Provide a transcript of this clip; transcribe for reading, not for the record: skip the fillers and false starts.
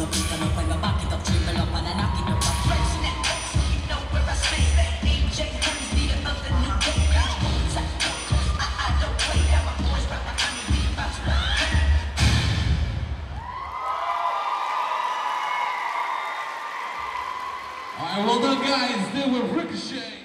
up, pick them up, when we back it up, dribble up and I knock it up. Fresh networks, you know where I stay. AJ Hearns, leader of the new day. I don't play that, my boys right behind me, we about to run. Alright, well done guys, they were Ricochet.